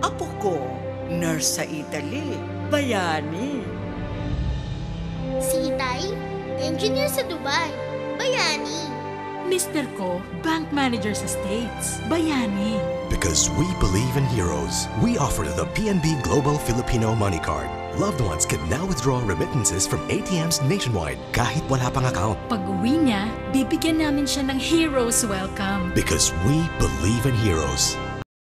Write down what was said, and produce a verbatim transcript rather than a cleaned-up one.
Apo ko, nurse sa Italy. Bayani. Si Itay, engineer sa Dubai. Bayani. Mister ko, bank manager sa States. Bayani. Because we believe in heroes, we offer the P N B Global Filipino Money Card. Loved ones can now withdraw remittances from A T Ms nationwide kahit wala pang account. Pag uwi niya, bibigyan namin siya ng Heroes Welcome. Because we believe in heroes.